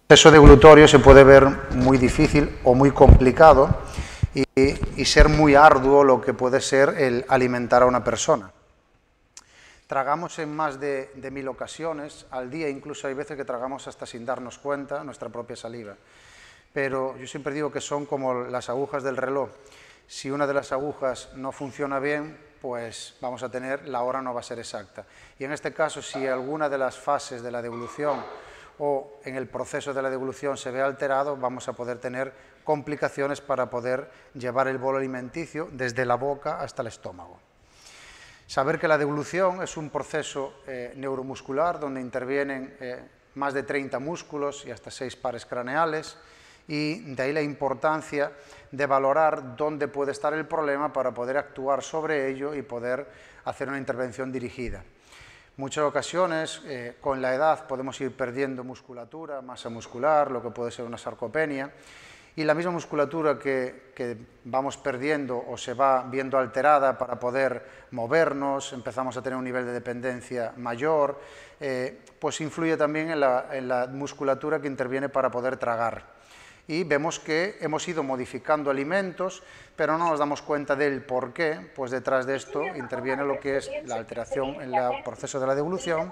proceso deglutorio se puede ver muy difícil o muy complicado y ser muy arduo lo que puede ser el alimentar a una persona. Tragamos en más de 1000 ocasiones al día, incluso hay veces que tragamos hasta sin darnos cuenta nuestra propia saliva. Pero yo siempre digo que son como las agujas del reloj. Si una de las agujas no funciona bien, pues vamos a tener, la hora no va a ser exacta. Y en este caso, si alguna de las fases de la deglución o en el proceso de la deglución se ve alterado, vamos a poder tener complicaciones para poder llevar el bolo alimenticio desde la boca hasta el estómago. Saber que la deglución es un proceso neuromuscular donde intervienen más de 30 músculos y hasta 6 pares craneales, y de ahí la importancia de valorar dónde puede estar el problema para poder actuar sobre ello y poder hacer una intervención dirigida. Muchas ocasiones, con la edad, podemos ir perdiendo musculatura, masa muscular, lo que puede ser una sarcopenia, y la misma musculatura que vamos perdiendo o se va viendo alterada para poder movernos, empezamos a tener un nivel de dependencia mayor, pues influye también en la musculatura que interviene para poder tragar. Y vemos que hemos ido modificando alimentos, pero no nos damos cuenta del por qué, pues detrás de esto interviene lo que es la alteración en el proceso de la deglución,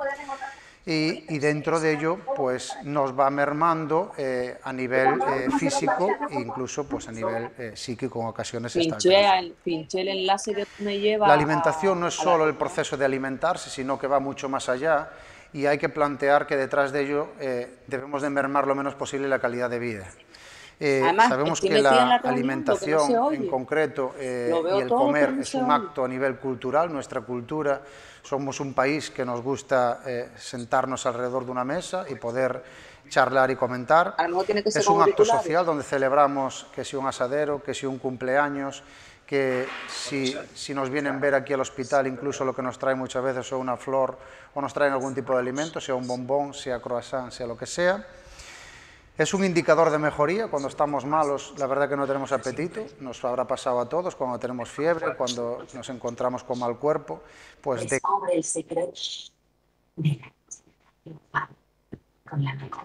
y dentro de ello pues nos va mermando a nivel físico e incluso pues a nivel psíquico en ocasiones. Pinché el enlace que me lleva. La alimentación no es solo el proceso de alimentarse, sino que va mucho más allá, y hay que plantear que detrás de ello debemos de mermar lo menos posible la calidad de vida. Además, sabemos que la alimentación en concreto y el comer es un acto a nivel cultural. Nuestra cultura, somos un país que nos gusta sentarnos alrededor de una mesa y poder charlar y comentar. Es un acto social donde celebramos que si un asadero, que si un cumpleaños, que si nos vienen a ver aquí al hospital, incluso lo que nos trae muchas veces o una flor o nos traen algún tipo de alimento, sea un bombón, sea croissant, sea lo que sea. Es un indicador de mejoría. Cuando estamos malos, la verdad que no tenemos apetito, nos habrá pasado a todos, cuando tenemos fiebre, cuando nos encontramos con mal cuerpo, pues descubre el secreto de la con la mejor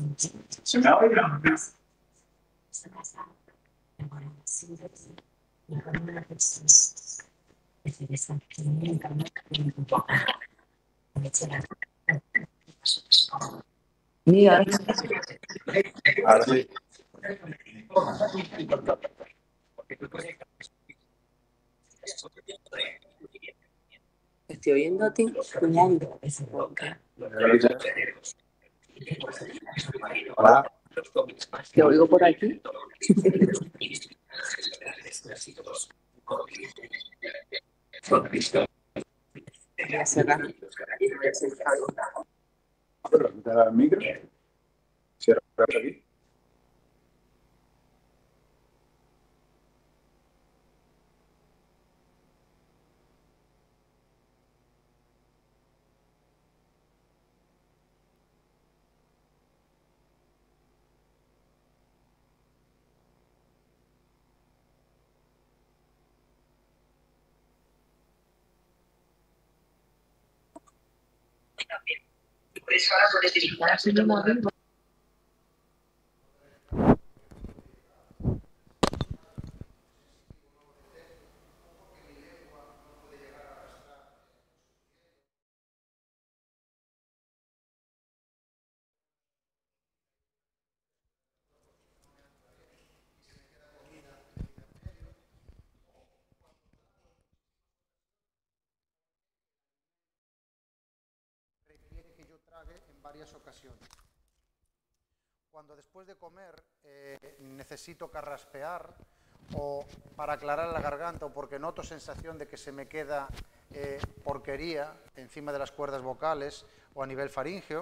Mira. Estoy oyendo a ti cuñando esa boca. Te oigo por aquí. Voy a cerrar. Quitar el micro. Cierra aquí. Por eso ahora puedes dirigir a su móvil. En varias ocasiones. Cuando después de comer necesito carraspear o para aclarar la garganta o porque noto sensación de que se me queda porquería encima de las cuerdas vocales o a nivel faríngeo,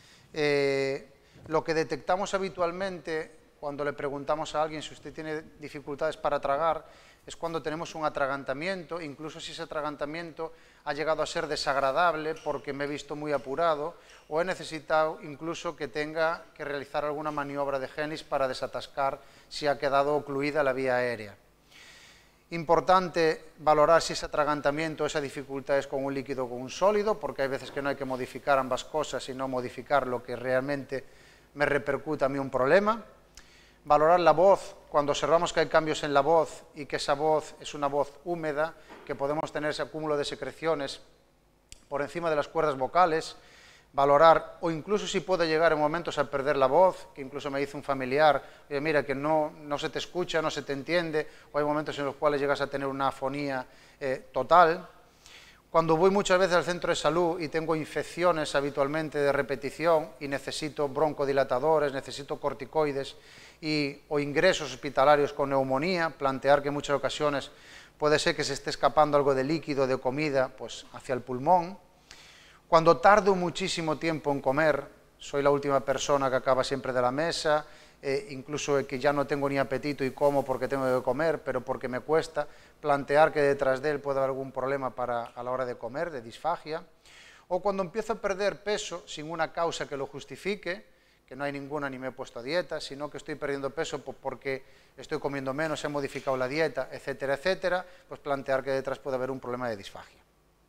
lo que detectamos habitualmente cuando le preguntamos a alguien si usted tiene dificultades para tragar es cuando tenemos un atragantamiento, incluso si ese atragantamiento ha llegado a ser desagradable porque me he visto muy apurado o he necesitado incluso que tenga que realizar alguna maniobra de Genis para desatascar si ha quedado ocluida la vía aérea. Importante valorar si ese atragantamiento, esa dificultad es con un líquido o con un sólido, porque hay veces que no hay que modificar ambas cosas, sino modificar lo que realmente me repercute a mí un problema. Valorar la voz, cuando observamos que hay cambios en la voz y que esa voz es una voz húmeda, que podemos tener ese acúmulo de secreciones por encima de las cuerdas vocales. Valorar, o incluso si puede llegar en momentos a perder la voz, que incluso me dice un familiar, oye, mira, que no se te escucha, no se te entiende, o hay momentos en los cuales llegas a tener una afonía total. Cuando voy muchas veces al centro de salud y tengo infecciones habitualmente de repetición y necesito broncodilatadores, necesito corticoides o ingresos hospitalarios con neumonía, plantear que en muchas ocasiones puede ser que se esté escapando algo de líquido, de comida, pues hacia el pulmón. Cuando tardo muchísimo tiempo en comer, soy la última persona que acaba siempre de la mesa, incluso que ya no tengo ni apetito y como porque tengo que comer, pero porque me cuesta, plantear que detrás de él puede haber algún problema a la hora de comer, de disfagia. O cuando empiezo a perder peso sin una causa que lo justifique, que no hay ninguna ni me he puesto a dieta, sino que estoy perdiendo peso porque estoy comiendo menos, he modificado la dieta, etcétera, etcétera, pues plantear que detrás puede haber un problema de disfagia.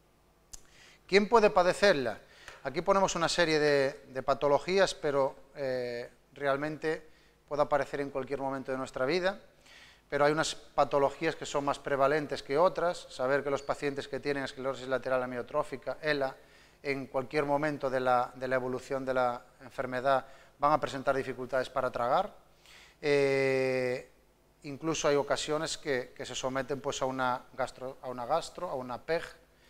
¿Quién puede padecerla? Aquí ponemos una serie de patologías, pero realmente puede aparecer en cualquier momento de nuestra vida, pero hay unas patologías que son más prevalentes que otras. Saber que los pacientes que tienen esclerosis lateral amiotrófica, ELA, en cualquier momento de la evolución de la enfermedad van a presentar dificultades para tragar. Incluso hay ocasiones que se someten pues, a una PEG,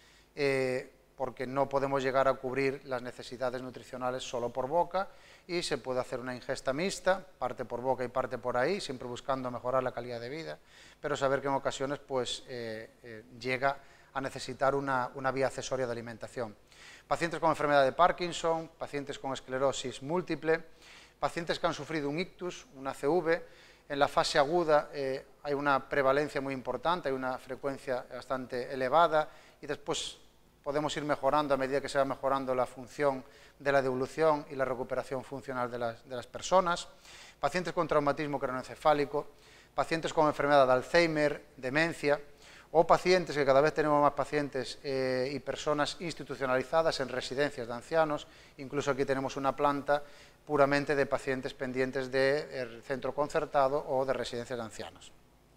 porque no podemos llegar a cubrir las necesidades nutricionales solo por boca y se puede hacer una ingesta mixta, parte por boca y parte por ahí, siempre buscando mejorar la calidad de vida, pero saber que en ocasiones pues, llega a necesitar una vía accesoria de alimentación. Pacientes con enfermedad de Parkinson, pacientes con esclerosis múltiple, pacientes que han sufrido un ictus, un ACV, en la fase aguda hay una prevalencia muy importante, hay una frecuencia bastante elevada y después podemos ir mejorando a medida que se va mejorando la función de la devolución y la recuperación funcional de las personas. Pacientes con traumatismo craneoencefálico, pacientes con enfermedad de Alzheimer, demencia, o pacientes, que cada vez tenemos más pacientes y personas institucionalizadas en residencias de ancianos. Incluso aquí tenemos una planta puramente de pacientes pendientes del centro concertado o de residencias de ancianos.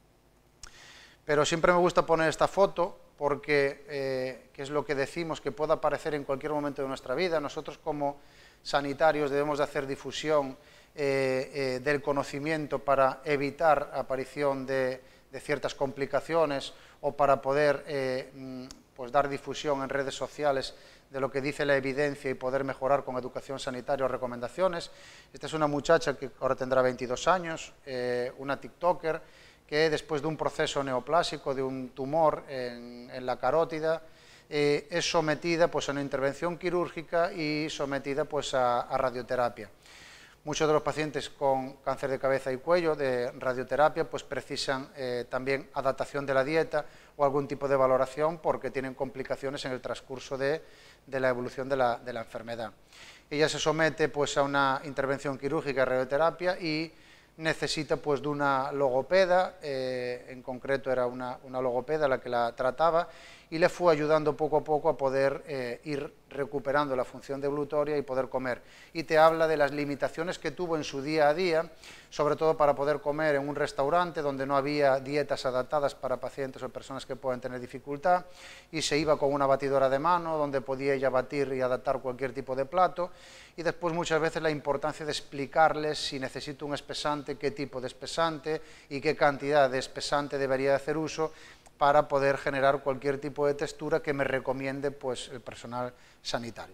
Pero siempre me gusta poner esta foto porque que es lo que decimos que puede aparecer en cualquier momento de nuestra vida. Nosotros como sanitarios debemos de hacer difusión del conocimiento para evitar aparición de ciertas complicaciones o para poder pues dar difusión en redes sociales de lo que dice la evidencia y poder mejorar con educación sanitaria o recomendaciones. Esta es una muchacha que ahora tendrá 22 años, una TikToker, que después de un proceso neoplásico, de un tumor en la carótida, es sometida pues, a una intervención quirúrgica y sometida pues, a radioterapia. Muchos de los pacientes con cáncer de cabeza y cuello de radioterapia pues precisan también adaptación de la dieta o algún tipo de valoración porque tienen complicaciones en el transcurso de la evolución de la enfermedad. Ella se somete pues, a una intervención quirúrgica, radioterapia, y necesita pues, de una logopeda, en concreto era una logopeda la que la trataba, y le fue ayudando poco a poco a poder ir recuperando la función devolutoria y poder comer. Y te habla de las limitaciones que tuvo en su día a día, sobre todo para poder comer en un restaurante donde no había dietas adaptadas para pacientes o personas que pueden tener dificultad, y se iba con una batidora de mano donde podía ella batir y adaptar cualquier tipo de plato, y después muchas veces la importancia de explicarles si necesito un espesante, qué tipo de espesante y qué cantidad de espesante debería hacer uso para poder generar cualquier tipo de textura que me recomiende pues, el personal sanitario.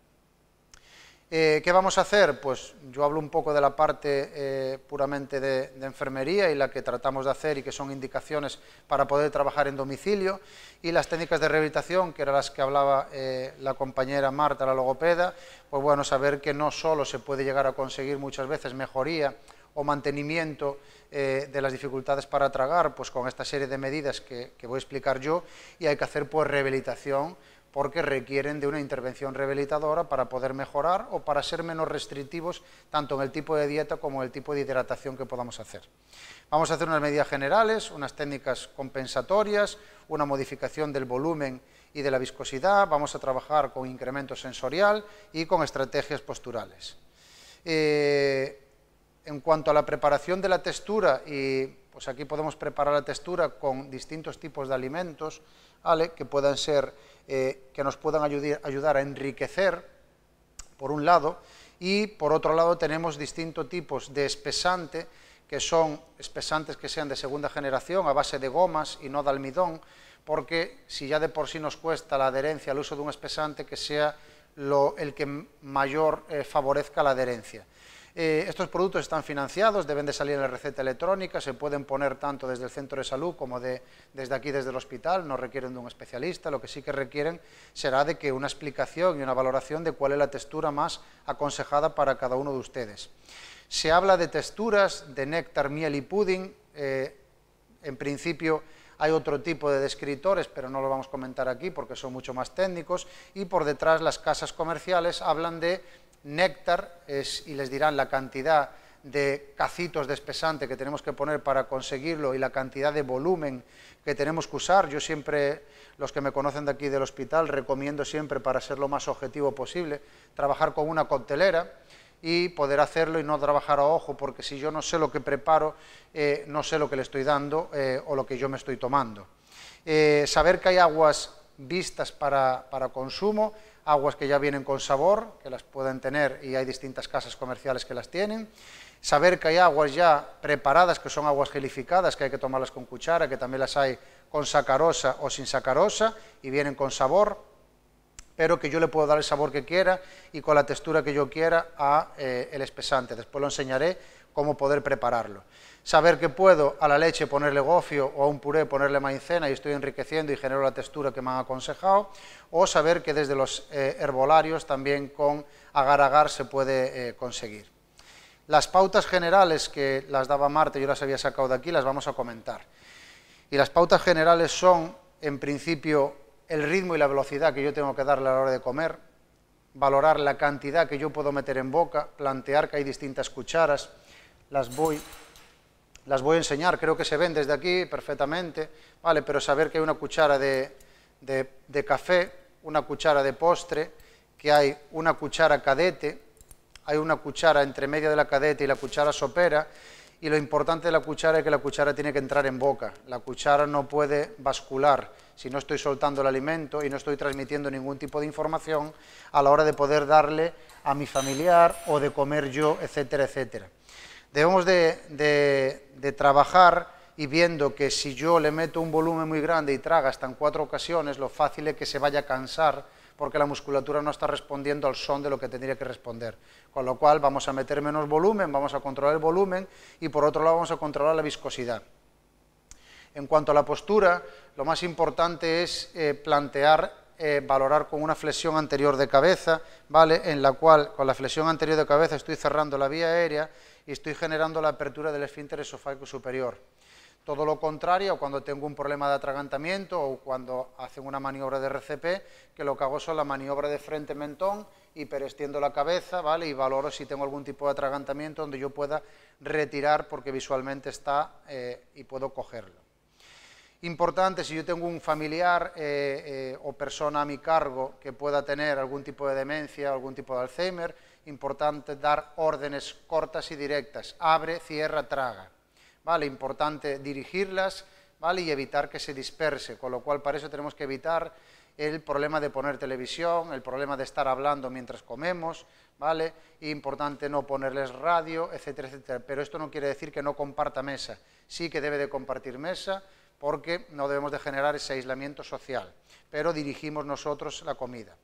¿Qué vamos a hacer? Pues yo hablo un poco de la parte puramente de enfermería y la que tratamos de hacer y que son indicaciones para poder trabajar en domicilio, y las técnicas de rehabilitación, que eran las que hablaba la compañera Marta, la logopeda, pues bueno, saber que no solo se puede llegar a conseguir muchas veces mejoría o mantenimiento de las dificultades para tragar, pues con esta serie de medidas que voy a explicar yo, y hay que hacer pues rehabilitación porque requieren de una intervención rehabilitadora para poder mejorar o para ser menos restrictivos tanto en el tipo de dieta como en el tipo de hidratación que podamos hacer. Vamos a hacer unas medidas generales, unas técnicas compensatorias, una modificación del volumen y de la viscosidad, vamos a trabajar con incremento sensorial y con estrategias posturales. En cuanto a la preparación de la textura, y pues aquí podemos preparar la textura con distintos tipos de alimentos, ¿vale? Que puedan ser, que nos puedan ayudar a enriquecer, por un lado, y por otro lado tenemos distintos tipos de espesante, que son espesantes que sean de segunda generación, a base de gomas y no de almidón, porque si ya de por sí nos cuesta la adherencia al uso de un espesante, que sea el que mayor favorezca la adherencia. Estos productos están financiados, deben de salir en la receta electrónica, se pueden poner tanto desde el centro de salud como desde aquí, desde el hospital, no requieren de un especialista, lo que sí que requieren será de que una explicación y una valoración de cuál es la textura más aconsejada para cada uno de ustedes. Se habla de texturas, de néctar, miel y pudding, en principio hay otro tipo de descriptores, pero no lo vamos a comentar aquí porque son mucho más técnicos, y por detrás las casas comerciales hablan de néctar y les dirán la cantidad de cacitos de espesante que tenemos que poner para conseguirlo y la cantidad de volumen que tenemos que usar. Yo siempre, los que me conocen de aquí del hospital, recomiendo siempre, para ser lo más objetivo posible, trabajar con una coctelera y poder hacerlo y no trabajar a ojo, porque si yo no sé lo que preparo, no sé lo que le estoy dando o lo que yo me estoy tomando. Saber que hay aguas vistas para consumo, aguas que ya vienen con sabor, que las pueden tener, y hay distintas casas comerciales que las tienen. Saber que hay aguas ya preparadas, que son aguas gelificadas, que hay que tomarlas con cuchara, que también las hay con sacarosa o sin sacarosa, y vienen con sabor, pero que yo le puedo dar el sabor que quiera y con la textura que yo quiera a el espesante. Después lo enseñaré cómo poder prepararlo. Saber que puedo a la leche ponerle gofio o a un puré ponerle maicena y estoy enriqueciendo y genero la textura que me han aconsejado, o saber que desde los herbolarios también con agar-agar se puede conseguir. Las pautas generales que las daba Marta, yo las había sacado de aquí, las vamos a comentar. Y las pautas generales son, en principio, el ritmo y la velocidad que yo tengo que darle a la hora de comer, valorar la cantidad que yo puedo meter en boca, plantear que hay distintas cucharas, las voy a enseñar, creo que se ven desde aquí perfectamente, ¿vale? Pero saber que hay una cuchara de café, una cuchara de postre, que hay una cuchara cadete, hay una cuchara entre medio de la cadete y la cuchara sopera, y lo importante de la cuchara es que la cuchara tiene que entrar en boca. La cuchara no puede bascular si no estoy soltando el alimento y no estoy transmitiendo ningún tipo de información a la hora de poder darle a mi familiar o de comer yo, etcétera, etcétera. Debemos de trabajar y viendo que si yo le meto un volumen muy grande y traga hasta en 4 ocasiones, lo fácil es que se vaya a cansar porque la musculatura no está respondiendo al son de lo que tendría que responder. Con lo cual vamos a meter menos volumen, vamos a controlar el volumen y por otro lado vamos a controlar la viscosidad. En cuanto a la postura, lo más importante es plantear, valorar con una flexión anterior de cabeza, ¿vale? En la cual con la flexión anterior de cabeza estoy cerrando la vía aérea y estoy generando la apertura del esfínter esofágico superior. Todo lo contrario, cuando tengo un problema de atragantamiento o cuando hacen una maniobra de RCP, que lo que hago son la maniobra de frente-mentón, hiperextiendo la cabeza, ¿vale? Y valoro si tengo algún tipo de atragantamiento donde yo pueda retirar porque visualmente está y puedo cogerlo. Importante, si yo tengo un familiar o persona a mi cargo que pueda tener algún tipo de demencia, algún tipo de Alzheimer, importante dar órdenes cortas y directas, abre, cierra, traga. ¿Vale? Importante dirigirlas, ¿vale? Y evitar que se disperse, con lo cual para eso tenemos que evitar el problema de poner televisión, el problema de estar hablando mientras comemos, ¿vale? Importante no ponerles radio, etcétera, etcétera. Pero esto no quiere decir que no comparta mesa, sí que debe de compartir mesa porque no debemos de generar ese aislamiento social, pero dirigimos nosotros la comida.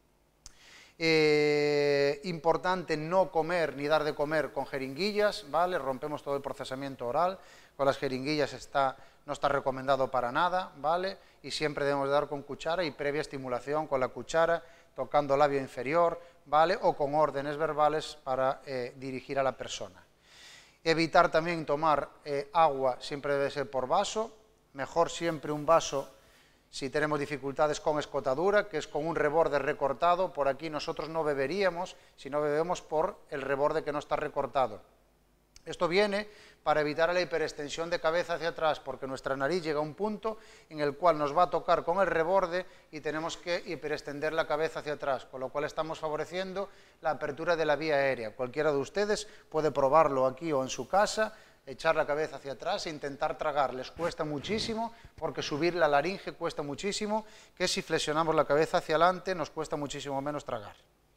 Importante no comer ni dar de comer con jeringuillas, ¿vale? Rompemos todo el procesamiento oral, con las jeringuillas no está recomendado para nada, ¿vale? Y siempre debemos de dar con cuchara y previa estimulación con la cuchara, tocando labio inferior, ¿vale? O con órdenes verbales para dirigir a la persona. Evitar también tomar agua, siempre debe ser por vaso, mejor siempre un vaso. Si tenemos dificultades con escotadura, que es con un reborde recortado, por aquí nosotros no beberíamos, sino bebemos por el reborde que no está recortado. Esto viene para evitar la hiperextensión de cabeza hacia atrás, porque nuestra nariz llega a un punto en el cual nos va a tocar con el reborde y tenemos que hiperextender la cabeza hacia atrás, con lo cual estamos favoreciendo la apertura de la vía aérea. Cualquiera de ustedes puede probarlo aquí o en su casa, echar la cabeza hacia atrás e intentar tragar. Les cuesta muchísimo, porque subir la laringe cuesta muchísimo, que si flexionamos la cabeza hacia adelante nos cuesta muchísimo menos tragar.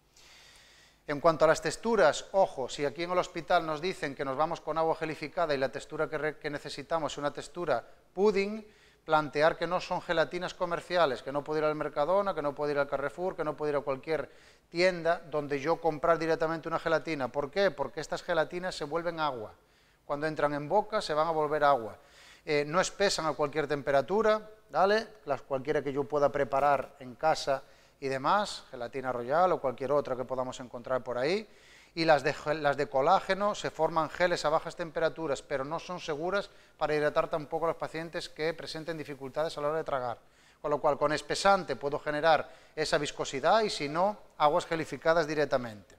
En cuanto a las texturas, ojo, si aquí en el hospital nos dicen que nos vamos con agua gelificada y la textura que necesitamos es una textura pudding, plantear que no son gelatinas comerciales, que no puedo ir al Mercadona, que no puedo ir al Carrefour, que no puedo ir a cualquier tienda donde yo comprar directamente una gelatina. ¿Por qué? Porque estas gelatinas se vuelven agua. Cuando entran en boca se van a volver agua. No espesan a cualquier temperatura, ¿vale? Cualquiera que yo pueda preparar en casa y demás, gelatina royal o cualquier otra que podamos encontrar por ahí. Y las de colágeno se forman geles a bajas temperaturas, pero no son seguras para hidratar tampoco a los pacientes que presenten dificultades a la hora de tragar. Con lo cual, con espesante puedo generar esa viscosidad y si no, aguas gelificadas directamente.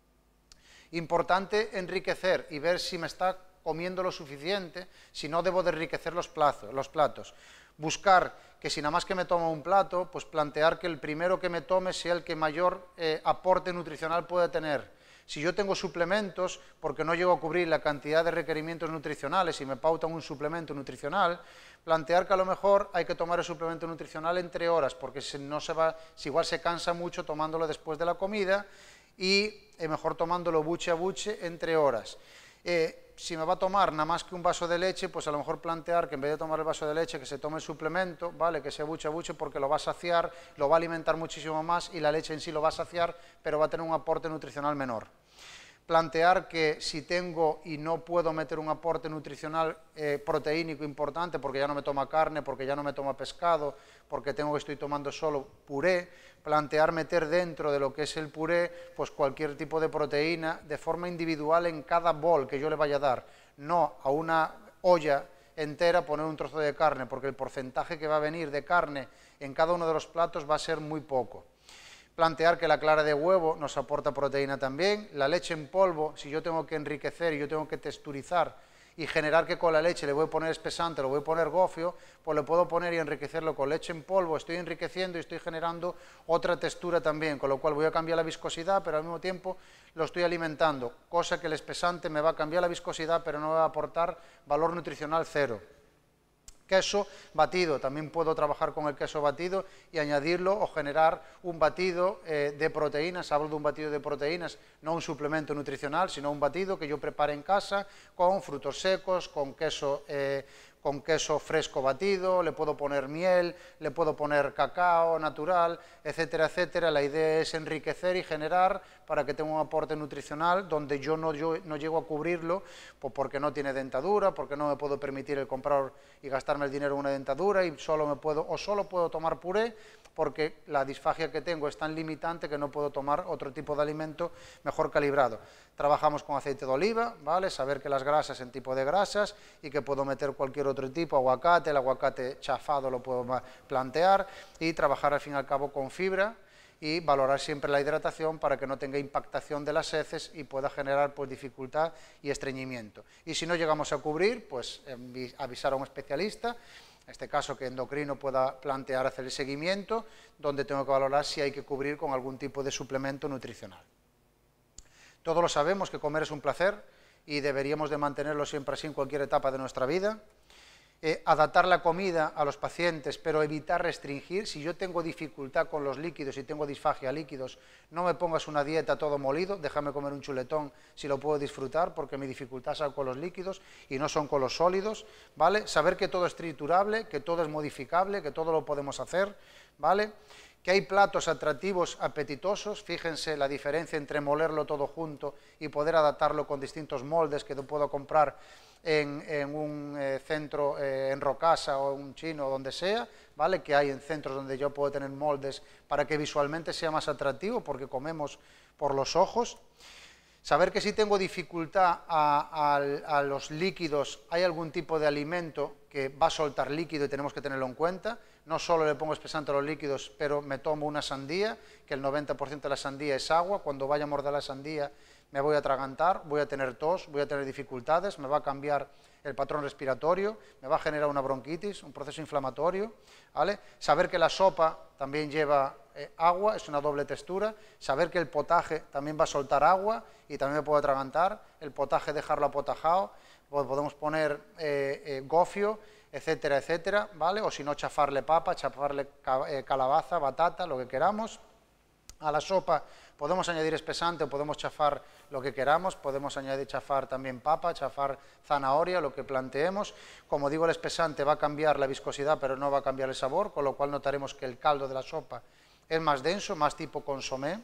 Importante enriquecer y ver si me está comiendo lo suficiente, si no debo de enriquecer los platos. Buscar que si nada más que me tomo un plato, pues plantear que el primero que me tome sea el que mayor aporte nutricional pueda tener. Si yo tengo suplementos, porque no llego a cubrir la cantidad de requerimientos nutricionales y me pautan un suplemento nutricional, plantear que a lo mejor hay que tomar el suplemento nutricional entre horas, porque si igual se cansa mucho tomándolo después de la comida y mejor tomándolo buche a buche entre horas. Si me va a tomar nada más que un vaso de leche, pues a lo mejor plantear que en vez de tomar el vaso de leche, que se tome el suplemento, ¿vale? Que sea buche a buche, porque lo va a saciar, lo va a alimentar muchísimo más y la leche en sí lo va a saciar, pero va a tener un aporte nutricional menor. Plantear que si tengo y no puedo meter un aporte nutricional proteínico importante, porque ya no me toma carne, porque ya no me toma pescado, porque estoy tomando solo puré, plantear meter dentro de lo que es el puré, pues cualquier tipo de proteína de forma individual en cada bol que yo le vaya a dar, no a una olla entera poner un trozo de carne, porque el porcentaje que va a venir de carne en cada uno de los platos va a ser muy poco. Plantear que la clara de huevo nos aporta proteína también, la leche en polvo, si yo tengo que enriquecer y yo tengo que texturizar y generar que con la leche le voy a poner espesante, le voy a poner gofio, pues le puedo poner y enriquecerlo con leche en polvo, estoy enriqueciendo y estoy generando otra textura también, con lo cual voy a cambiar la viscosidad, pero al mismo tiempo lo estoy alimentando, cosa que el espesante me va a cambiar la viscosidad, pero no me va a aportar valor nutricional cero. Queso batido, también puedo trabajar con el queso batido y añadirlo o generar un batido de proteínas. Hablo de un batido de proteínas, no un suplemento nutricional, sino un batido que yo prepare en casa con frutos secos, con queso fresco batido, le puedo poner miel, le puedo poner cacao natural, etcétera, etcétera. La idea es enriquecer y generar para que tenga un aporte nutricional donde yo no llego a cubrirlo, pues porque no tiene dentadura, porque no me puedo permitir el comprar y gastarme el dinero en una dentadura y solo puedo tomar puré, porque la disfagia que tengo es tan limitante que no puedo tomar otro tipo de alimento mejor calibrado. Trabajamos con aceite de oliva, ¿vale? Saber que las grasas en tipo de grasas y que puedo meter cualquier otro tipo, aguacate, el aguacate chafado lo puedo plantear y trabajar al fin y al cabo con fibra y valorar siempre la hidratación para que no tenga impactación de las heces y pueda generar pues dificultad y estreñimiento. Y si no llegamos a cubrir, pues avisar a un especialista, en este caso que endocrino pueda plantear hacer el seguimiento, donde tengo que valorar si hay que cubrir con algún tipo de suplemento nutricional. Todos lo sabemos que comer es un placer y deberíamos de mantenerlo siempre así en cualquier etapa de nuestra vida. Adaptar la comida a los pacientes, pero evitar restringir. Si yo tengo dificultad con los líquidos y tengo disfagia a líquidos, no me pongas una dieta todo molido, déjame comer un chuletón si lo puedo disfrutar, porque mi dificultad es con los líquidos y no son con los sólidos, ¿vale? Saber que todo es triturable, que todo es modificable, que todo lo podemos hacer, ¿vale? Que hay platos atractivos, apetitosos, fíjense la diferencia entre molerlo todo junto y poder adaptarlo con distintos moldes que puedo comprar en un centro en Rocasa o un chino o donde sea, ¿vale? Que hay en centros donde yo puedo tener moldes para que visualmente sea más atractivo porque comemos por los ojos. Saber que si tengo dificultad a los líquidos, hay algún tipo de alimento que va a soltar líquido y tenemos que tenerlo en cuenta. No solo le pongo espesante a los líquidos, pero me tomo una sandía, que el 90% de la sandía es agua. Cuando vaya a morder la sandía, me voy a atragantar, voy a tener tos, voy a tener dificultades, me va a cambiar el patrón respiratorio, me va a generar una bronquitis, un proceso inflamatorio, ¿vale? Saber que la sopa también lleva agua, es una doble textura, saber que el potaje también va a soltar agua y también me puedo atragantar, el potaje dejarlo apotajado, podemos poner gofio, etcétera, etcétera, ¿vale? O si no, chafarle papa, chafarle calabaza, batata, lo que queramos. A la sopa podemos añadir espesante o podemos chafar lo que queramos, podemos añadir chafar también papa, chafar zanahoria, lo que planteemos. Como digo, el espesante va a cambiar la viscosidad, pero no va a cambiar el sabor, con lo cual notaremos que el caldo de la sopa es más denso, más tipo consomé.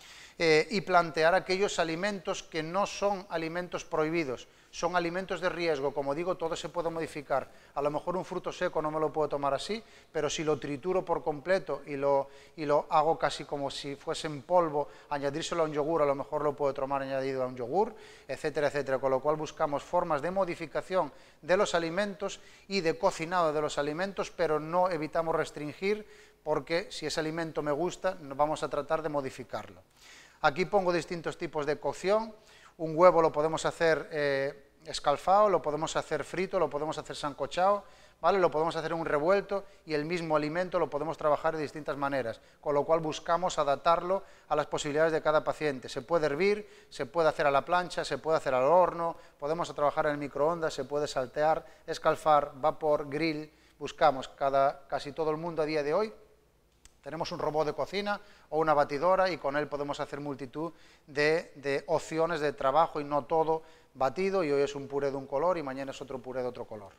Y plantear aquellos alimentos que no son alimentos prohibidos, son alimentos de riesgo. Como digo, todo se puede modificar. A lo mejor un fruto seco no me lo puedo tomar así, pero si lo trituro por completo y lo hago casi como si fuese en polvo, añadírselo a un yogur, a lo mejor lo puedo tomar añadido a un yogur, etcétera, etcétera. Con lo cual buscamos formas de modificación de los alimentos y de cocinado de los alimentos, pero no evitamos restringir, porque si ese alimento me gusta, vamos a tratar de modificarlo. Aquí pongo distintos tipos de cocción. Un huevo lo podemos hacer escalfado, lo podemos hacer frito, lo podemos hacer sancochado, ¿vale? Lo podemos hacer en un revuelto y el mismo alimento lo podemos trabajar de distintas maneras, con lo cual buscamos adaptarlo a las posibilidades de cada paciente. Se puede hervir, se puede hacer a la plancha, se puede hacer al horno, podemos trabajar en el microondas, se puede saltear, escalfar, vapor, grill. Buscamos, casi todo el mundo a día de hoy tenemos un robot de cocina o una batidora y con él podemos hacer multitud de opciones de trabajo y no todo batido, y hoy es un puré de un color y mañana es otro puré de otro color.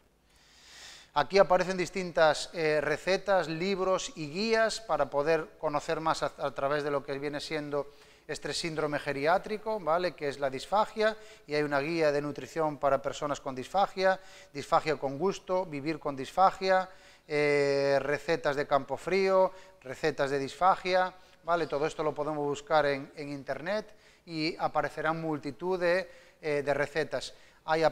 Aquí aparecen distintas recetas, libros y guías para poder conocer más a través de lo que viene siendo este síndrome geriátrico, ¿vale? Que es la disfagia, y hay una guía de nutrición para personas con disfagia, disfagia con gusto, vivir con disfagia, recetas de campo frío, recetas de disfagia, ¿vale? Todo esto lo podemos buscar en internet y aparecerán multitud de recetas. Hay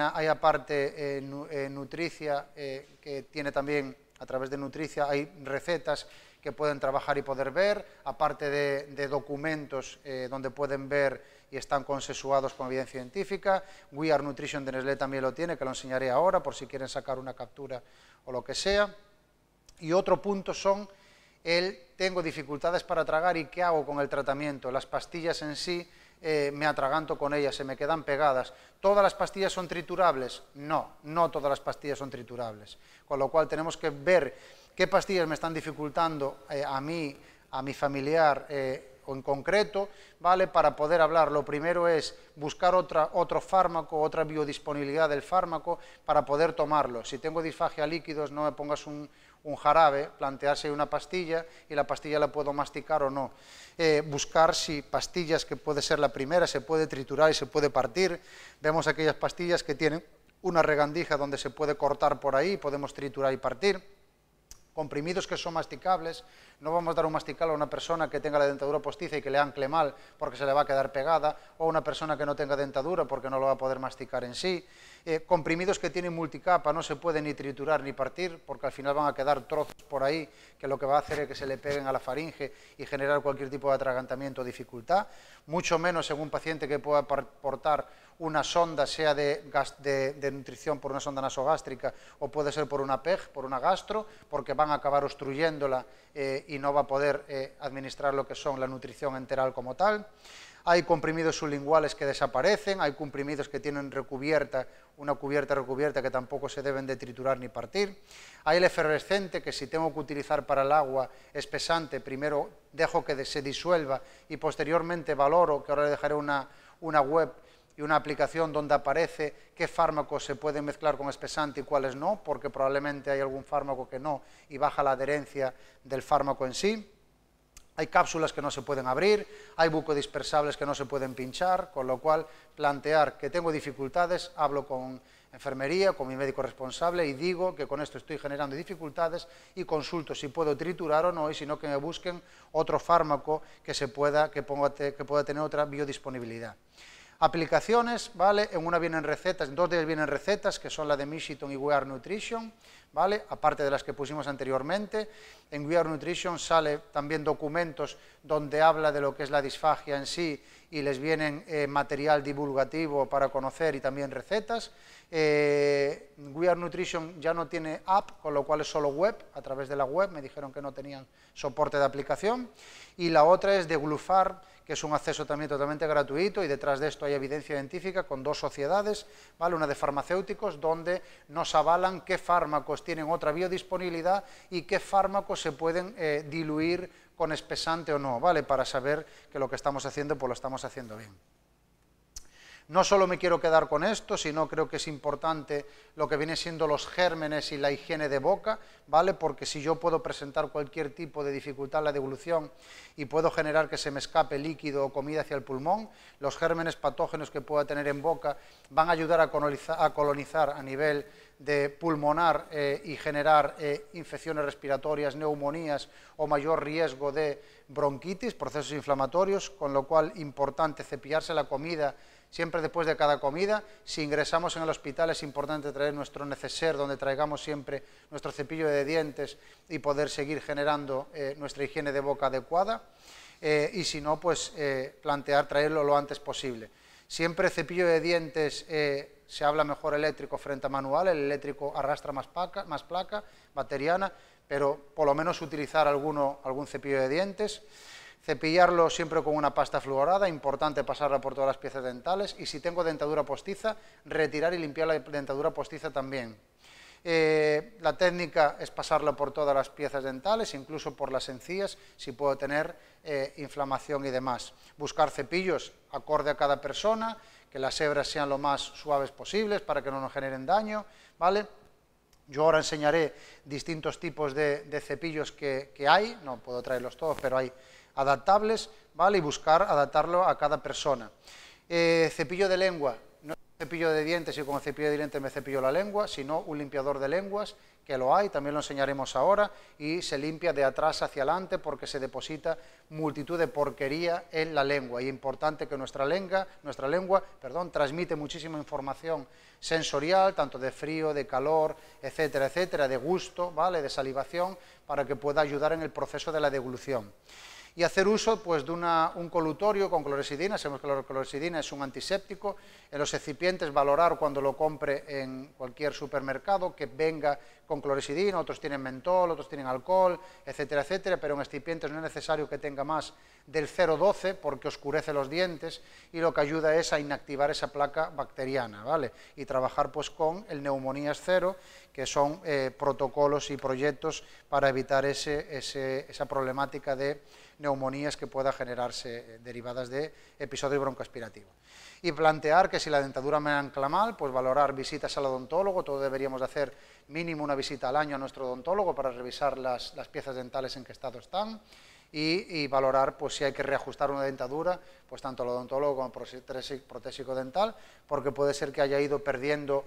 aparte Nutricia, que tiene también, a través de Nutricia, hay recetas que pueden trabajar y poder ver, aparte de documentos donde pueden ver y están consensuados con evidencia científica. We Are Nutrition de Nestlé también lo tiene, que lo enseñaré ahora por si quieren sacar una captura o lo que sea. Y otro punto son tengo dificultades para tragar y ¿qué hago con el tratamiento? Las pastillas en sí, me atraganto con ellas, se me quedan pegadas. ¿Todas las pastillas son triturables? No, no todas las pastillas son triturables. Con lo cual tenemos que ver qué pastillas me están dificultando a mí, a mi familiar o en concreto, ¿vale? Para poder hablar, lo primero es buscar otro fármaco, otra biodisponibilidad del fármaco para poder tomarlo. Si tengo disfagia líquidos, no me pongas un jarabe, plantearse una pastilla y la pastilla la puedo masticar o no. Buscar si pastillas, que puede ser la primera, se puede triturar y se puede partir. Vemos aquellas pastillas que tienen una regandija donde se puede cortar por ahí, podemos triturar y partir. Comprimidos que son masticables, no vamos a dar un masticable a una persona que tenga la dentadura postiza y que le ancle mal porque se le va a quedar pegada, o a una persona que no tenga dentadura porque no lo va a poder masticar en sí. Comprimidos que tienen multicapa no se pueden ni triturar ni partir porque al final van a quedar trozos por ahí que lo que va a hacer es que se le peguen a la faringe y generar cualquier tipo de atragantamiento o dificultad, mucho menos en un paciente que pueda portar una sonda, sea de nutrición por una sonda nasogástrica o puede ser por una PEG, por una gastro, porque van a acabar obstruyéndola y no va a poder administrar lo que son la nutrición enteral como tal. Hay comprimidos sublinguales que desaparecen, hay comprimidos que tienen una cubierta recubierta que tampoco se deben de triturar ni partir. Hay el efervescente, que si tengo que utilizar para el agua espesante, primero dejo que se disuelva y posteriormente valoro, que ahora le dejaré una web y una aplicación donde aparece qué fármacos se pueden mezclar con espesante y cuáles no, porque probablemente hay algún fármaco que no y baja la adherencia del fármaco en sí. Hay cápsulas que no se pueden abrir, hay bucodispersables que no se pueden pinchar, con lo cual plantear que tengo dificultades, hablo con enfermería, con mi médico responsable y digo que con esto estoy generando dificultades y consulto si puedo triturar o no, y si no, que me busquen otro fármaco que pueda tener otra biodisponibilidad. Aplicaciones, ¿vale? En una vienen recetas, en 2 de ellas vienen recetas, que son la de Michiton y We Are Nutrition, ¿vale? Aparte de las que pusimos anteriormente. En We Are Nutrition sale también documentos donde habla de lo que es la disfagia en sí y les vienen material divulgativo para conocer y también recetas. We Are Nutrition ya no tiene app, con lo cual es solo web, a través de la web, me dijeron que no tenían soporte de aplicación. Y la otra es de Glufar, que es un acceso también totalmente gratuito, y detrás de esto hay evidencia científica con 2 sociedades, ¿vale? Una de farmacéuticos, donde nos avalan qué fármacos tienen otra biodisponibilidad y qué fármacos se pueden diluir con espesante o no, ¿vale? Para saber que lo que estamos haciendo, pues lo estamos haciendo bien. No solo me quiero quedar con esto, sino creo que es importante lo que viene siendo los gérmenes y la higiene de boca, ¿vale? Porque si yo puedo presentar cualquier tipo de dificultad en la deglución y puedo generar que se me escape líquido o comida hacia el pulmón, los gérmenes patógenos que pueda tener en boca van a ayudar a colonizar a nivel de pulmonar y generar infecciones respiratorias, neumonías o mayor riesgo de bronquitis, procesos inflamatorios, con lo cual importante cepillarse la comida siempre después de cada comida. Si ingresamos en el hospital es importante traer nuestro neceser, donde traigamos siempre nuestro cepillo de dientes y poder seguir generando nuestra higiene de boca adecuada. Y si no, pues plantear traerlo lo antes posible. Siempre cepillo de dientes se habla mejor eléctrico frente a manual, el eléctrico arrastra más placa bacteriana, pero por lo menos utilizar algún cepillo de dientes. Cepillarlo siempre con una pasta fluorada, importante pasarla por todas las piezas dentales, y si tengo dentadura postiza, retirar y limpiar la dentadura postiza también. La técnica es pasarla por todas las piezas dentales, incluso por las encías, si puedo tener inflamación y demás. Buscar cepillos acorde a cada persona, que las hebras sean lo más suaves posibles para que no nos generen daño, ¿vale? Yo ahora enseñaré distintos tipos de cepillos que hay, no puedo traerlos todos, pero hay adaptables, ¿vale? Y buscar adaptarlo a cada persona. Cepillo de lengua, no es un cepillo de dientes y con el cepillo de dientes me cepillo la lengua, sino un limpiador de lenguas, que lo hay, también lo enseñaremos ahora, y se limpia de atrás hacia adelante porque se deposita multitud de porquería en la lengua, y es importante que nuestra lengua, transmite muchísima información sensorial, tanto de frío, de calor, etcétera, etcétera, de gusto, ¿vale? De salivación, para que pueda ayudar en el proceso de la deglución. Y hacer uso pues, de un colutorio con clorexidina. Sabemos que la clorexidina es un antiséptico. En los excipientes, valorar cuando lo compre en cualquier supermercado que venga con clorexidina, otros tienen mentol, otros tienen alcohol, etcétera, etcétera, pero en excipientes no es necesario que tenga más del 0,12 porque oscurece los dientes y lo que ayuda es a inactivar esa placa bacteriana, ¿vale? Y trabajar pues con el neumonías cero, que son protocolos y proyectos para evitar esa problemática de neumonías que pueda generarse derivadas de episodios broncoaspirativos. Y plantear que si la dentadura me ancla mal, pues valorar visitas al odontólogo. Todos deberíamos de hacer mínimo una visita al año a nuestro odontólogo para revisar las piezas dentales en qué estado están y valorar pues si hay que reajustar una dentadura, pues tanto al odontólogo como al protésico dental, porque puede ser que haya ido perdiendo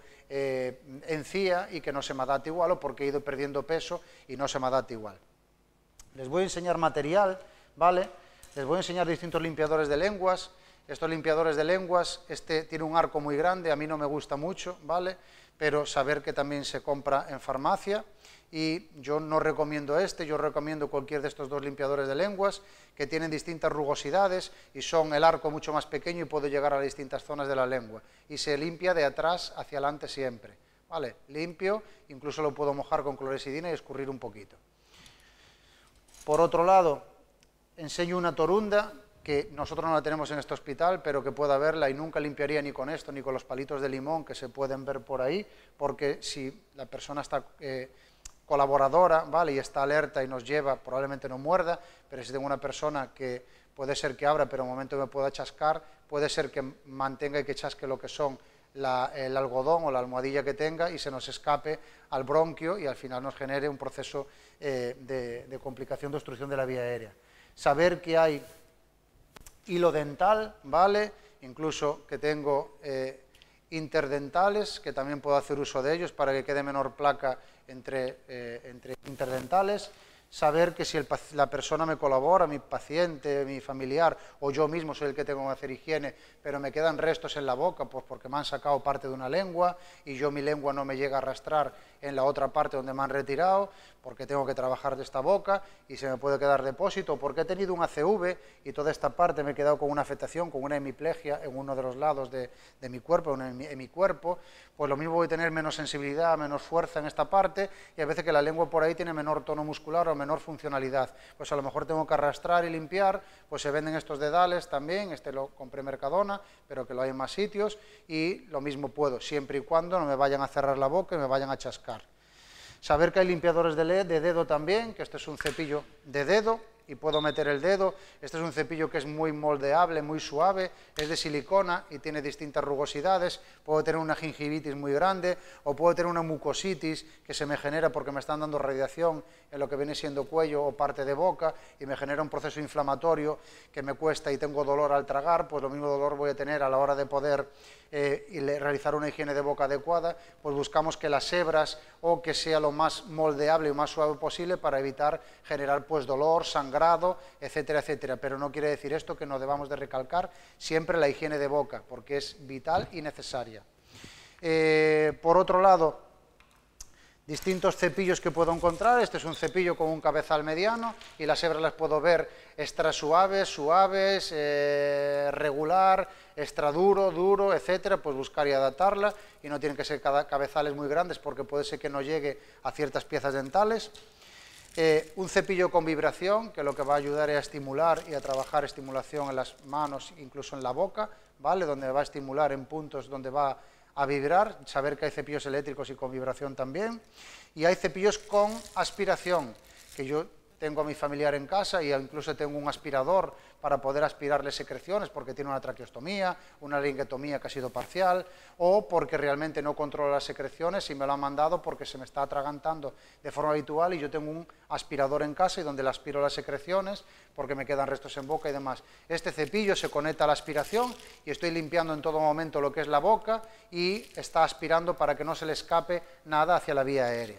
encía y que no se me adapte igual, o porque he ido perdiendo peso y no se me adapte igual. Les voy a enseñar material, ¿vale? Les voy a enseñar distintos limpiadores de lenguas. Estos limpiadores de lenguas, este tiene un arco muy grande, a mí no me gusta mucho, ¿vale? Pero saber que también se compra en farmacia, y yo no recomiendo yo recomiendo cualquier de estos 2 limpiadores de lenguas, que tienen distintas rugosidades y son el arco mucho más pequeño y puede llegar a distintas zonas de la lengua, y se limpia de atrás hacia adelante siempre, ¿vale? Limpio, incluso lo puedo mojar con clorexidina y escurrir un poquito. Por otro lado, enseño una torunda que nosotros no la tenemos en este hospital, pero que pueda verla, y nunca limpiaría ni con esto ni con los palitos de limón que se pueden ver por ahí, porque si la persona está colaboradora, ¿vale? Y está alerta y nos lleva, probablemente no muerda, pero si tengo una persona que puede ser que abra, pero en un momento me pueda chascar, puede ser que mantenga y que chasque lo que son el algodón o la almohadilla que tenga y se nos escape al bronquio y al final nos genere un proceso de complicación de obstrucción de la vía aérea. Saber que hay hilo dental, ¿vale? Incluso que tengo interdentales, que también puedo hacer uso de ellos para que quede menor placa entre interdentales. saber que si la persona me colabora, mi paciente, mi familiar, o yo mismo soy el que tengo que hacer higiene, pero me quedan restos en la boca, pues porque me han sacado parte de una lengua y yo mi lengua no me llega a arrastrar en la otra parte donde me han retirado, porque tengo que trabajar de esta boca y se me puede quedar depósito, porque he tenido un ACV y toda esta parte me he quedado con una afectación, con una hemiplegia en uno de los lados de mi cuerpo, en mi cuerpo, pues lo mismo voy a tener menos sensibilidad, menos fuerza en esta parte y a veces que la lengua por ahí tiene menor tono muscular o menor funcionalidad. Pues a lo mejor tengo que arrastrar y limpiar, pues se venden estos dedales también, este lo compré en Mercadona, pero que lo hay en más sitios y lo mismo puedo, siempre y cuando no me vayan a cerrar la boca y me vayan a chascar. Saber que hay limpiadores de dedo también, que este es un cepillo de dedo y puedo meter el dedo. Este es un cepillo que es muy moldeable, muy suave, es de silicona y tiene distintas rugosidades. Puedo tener una gingivitis muy grande o puedo tener una mucositis que se me genera porque me están dando radiación en lo que viene siendo cuello o parte de boca y me genera un proceso inflamatorio que me cuesta y tengo dolor al tragar, pues lo mismo dolor voy a tener a la hora de poder realizar una higiene de boca adecuada. Pues buscamos que las hebras o que sea lo más moldeable y más suave posible para evitar generar pues dolor, sangrado, etcétera, etcétera. Pero no quiere decir esto que no debamos de recalcar siempre la higiene de boca, porque es vital y necesaria. Por otro lado, distintos cepillos que puedo encontrar. Este es un cepillo con un cabezal mediano y las hebras las puedo ver extra suaves, regular, extra duro, duro, etcétera. Pues buscar y adaptarla y no tienen que ser cabezales muy grandes porque puede ser que no llegue a ciertas piezas dentales. Un cepillo con vibración que lo que va a ayudar es a estimular y a trabajar estimulación en las manos, incluso en la boca, ¿vale? Donde va a estimular en puntos donde va a vibrar, saber que hay cepillos eléctricos y con vibración también, y hay cepillos con aspiración, que yo tengo a mi familiar en casa y incluso tengo un aspirador para poder aspirarle secreciones porque tiene una traqueostomía, una laringotomía que ha sido parcial, o porque realmente no controlo las secreciones y me lo han mandado porque se me está atragantando de forma habitual y yo tengo un aspirador en casa y donde le aspiro las secreciones porque me quedan restos en boca y demás. Este cepillo se conecta a la aspiración y estoy limpiando en todo momento lo que es la boca y está aspirando para que no se le escape nada hacia la vía aérea.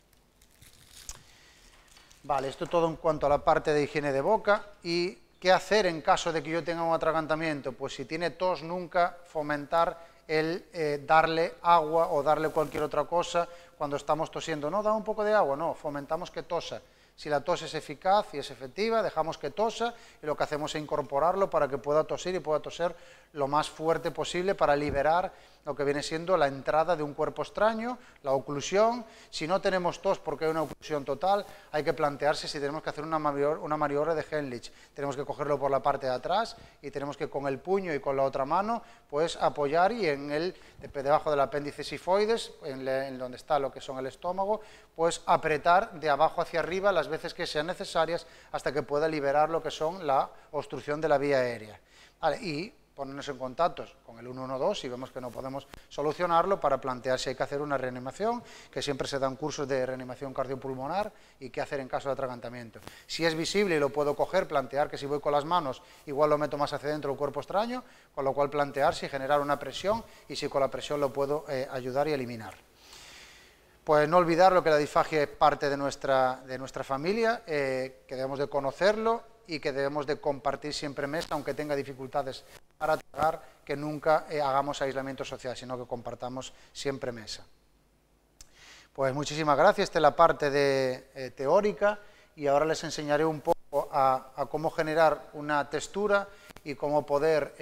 Vale, esto todo en cuanto a la parte de higiene de boca. ¿Y qué hacer en caso de que yo tenga un atragantamiento? Pues si tiene tos, nunca fomentar el darle agua o darle cualquier otra cosa cuando estamos tosiendo. No, da un poco de agua, no, fomentamos que tosa. Si la tos es eficaz y es efectiva, dejamos que tosa y lo que hacemos es incorporarlo para que pueda toser y pueda toser lo más fuerte posible para liberar lo que viene siendo la entrada de un cuerpo extraño, la oclusión. Si no tenemos tos porque hay una oclusión total, hay que plantearse si tenemos que hacer una maniobra de Heimlich. Tenemos que cogerlo por la parte de atrás y tenemos que con el puño y con la otra mano pues apoyar y debajo del apéndice sifoides, en donde está lo que son el estómago, pues apretar de abajo hacia arriba las veces que sean necesarias hasta que pueda liberar lo que son la obstrucción de la vía aérea. Vale, y ponernos en contacto con el 112 si vemos que no podemos solucionarlo para plantear si hay que hacer una reanimación, que siempre se dan cursos de reanimación cardiopulmonar y qué hacer en caso de atragantamiento. Si es visible y lo puedo coger, plantear que si voy con las manos igual lo meto más hacia dentro del cuerpo extraño, con lo cual plantear si generar una presión y si con la presión lo puedo ayudar y eliminar. Pues no olvidar lo que la disfagia es parte de nuestra familia, que debemos de conocerlo y que debemos de compartir siempre mesa, aunque tenga dificultades para tragar, que nunca hagamos aislamiento social, sino que compartamos siempre mesa. Pues muchísimas gracias, esta es la parte teórica y ahora les enseñaré un poco a cómo generar una textura y cómo poder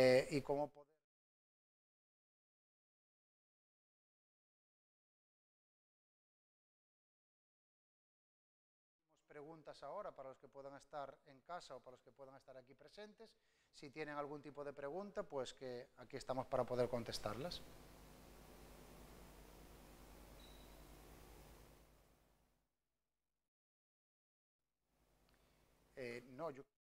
preguntas ahora para los que puedan estar en casa o para los que puedan estar aquí presentes. Si tienen algún tipo de pregunta, pues que aquí estamos para poder contestarlas. No, yo